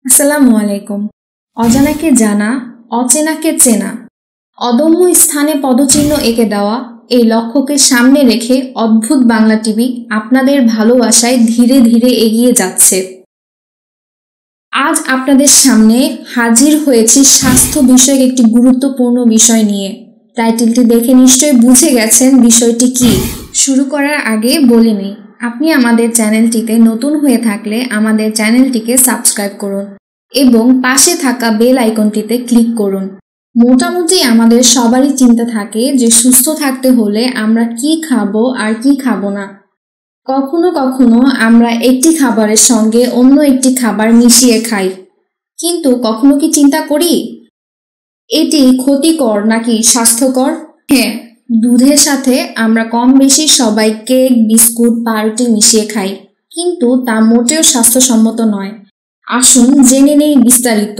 আসসালামু আলাইকুম। অজানাকে জানা, অচেনাকে চেনা, অদম্য স্থানে পদচিহ্ন এঁকে দেওয়া, এই লক্ষ্যকে সামনে রেখে অদ্ভুত বাংলা টিভি আপনাদের ভালোবাসায় ধীরে ধীরে এগিয়ে যাচ্ছে। আজ আপনাদের সামনে হাজির হয়েছি স্বাস্থ্য বিষয়ক একটি গুরুত্বপূর্ণ বিষয় নিয়ে। টাইটেলটি দেখে নিশ্চয়ই বুঝে গেছেন বিষয়টি কি। শুরু করার আগে বলে নিই, আপনি আমাদের চ্যানেলটিতে নতুন হয়ে থাকলে আমাদের চ্যানেলটিকে সাবস্ক্রাইব করুন এবং পাশে থাকা বেল আইকনটিতে ক্লিক করুন। মোটামুটি আমাদের সবারই চিন্তা থাকে যে সুস্থ থাকতে হলে আমরা কি খাবো আর কি খাবো না। কখনো কখনো আমরা একটি খাবারের সঙ্গে অন্য একটি খাবার মিশিয়ে খাই, কিন্তু কখনো কি চিন্তা করি এটি ক্ষতিকর নাকি স্বাস্থ্যকর? হ্যাঁ, দুধের সাথে আমরা কম বেশি সবাই কেক, বিস্কুট, পাউরুটি মিশিয়ে খাই, কিন্তু তা মোটেও স্বাস্থ্যসম্মত নয়। আসুন জেনে নেই বিস্তারিত।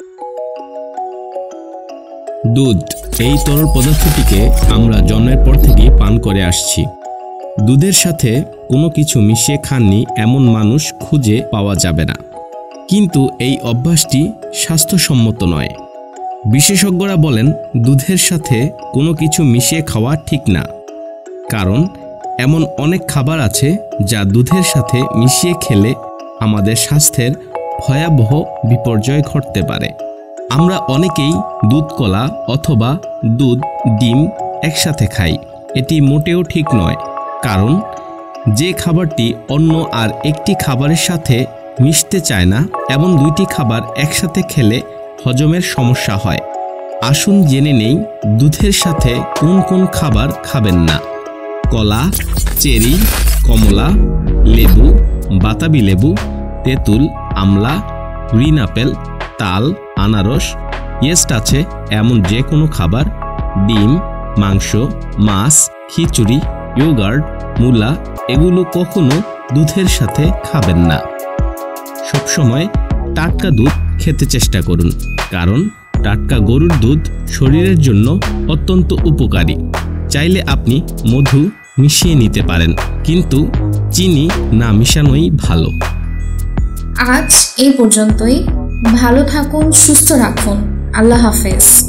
দুধ, এই তরল পদার্থটিকে আমরা জন্মের পর থেকেই পান করে আসছি। দুধের সাথে কোনো কিছু মিশিয়ে খাননি এমন মানুষ খুঁজে পাওয়া যাবে না, কিন্তু এই অভ্যাসটি স্বাস্থ্যসম্মত নয়। বিশেষজ্ঞরা বলেন দুধের সাথে কোনো কিছু মিশিয়ে খাওয়া ঠিক না, কারণ এমন অনেক খাবার আছে যা দুধের সাথে মিশিয়ে খেলে আমাদের স্বাস্থ্যের ভয়াবহ বিপর্যয় ঘটতে পারে। আমরা অনেকেই দুধ কলা অথবা দুধ ডিম একসাথে খাই। এটি মোটেও ঠিক নয়, কারণ যে খাবারটি অন্য আর একটি খাবারের সাথে মিশতে চায় না, এমন দুইটি খাবার একসাথে খেলে হজমের সমস্যা হয়। আসুন জেনে নেই দুধের সাথে কোন কোন খাবার খাবেন না। কলা, চেরি, কমলা, লেবু, বাতাবি লেবু, তেঁতুল, আমলা, গ্রিন আপেল, তাল, আনারস, ইয়েস্ট আছে এমন যে কোনো খাবার, ডিম, মাংস, মাছ, খিচুড়ি, ইয়োগার্ট, মূলা, এগুলো কখনো দুধের সাথে খাবেন না। সবসময় টাটকা দুধ খেতে চেষ্টা করুন, কারণ টাটকা গরুর দুধ শরীরের জন্য অত্যন্ত উপকারী। চাইলে আপনি মধু মিশিয়ে নিতে পারেন, কিন্তু চিনি না মিশানোই ভালো। আজ এই পর্যন্তই। ভালো থাকুন, সুস্থ রাখুন। আল্লাহ হাফেজ।